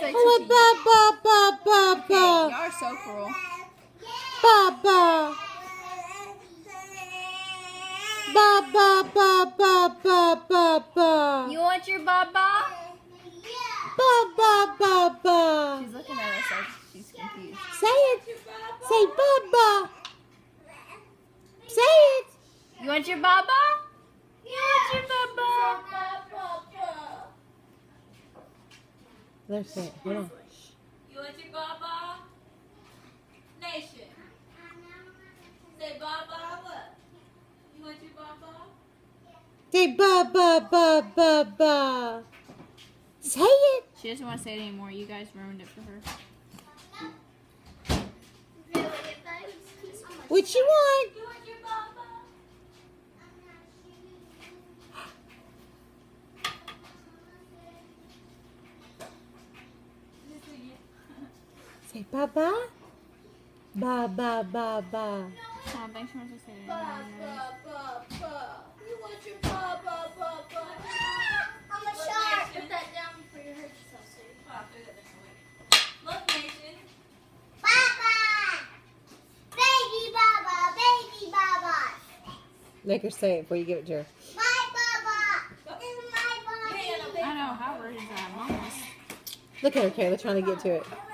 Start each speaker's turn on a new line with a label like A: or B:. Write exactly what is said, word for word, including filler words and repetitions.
A: say
B: Oh,
A: Chichi.
B: ba ba ba ba
A: Okay,
B: ba.
A: y'all are so cruel.
B: Ba ba. Ba ba ba ba ba ba ba.
A: You want your baba?
B: Ba ba ba ba.
A: She's looking at us like she's confused.
B: Say it. Say ba ba. Say it.
A: You want your baba? You want your baba?
B: Let's say it. Hold on.
A: You want your baba? Nation. Say baba what? You want your baba?
B: Say ba ba ba ba ba. Say it.
A: She doesn't want to say it anymore. You guys ruined it for her.
B: What you want?
A: You want your baba?
B: Say ba ba. Ba ba ba ba.
A: Come on, thanks so much for saying it.
C: Ba, ba, ba, ba. You want your ba, ba, ba, ba. I'm a shark. Put that down before you hurt yourself, sweetie.
A: Look, Nation.
C: Baba! Baby Baba! Baby Baba!
B: Make her say it before you give it to her.
C: My Baba! This is my Baba!
A: I know, how rude is that? Mama's.
B: Look at her, Kayla, trying to get to it.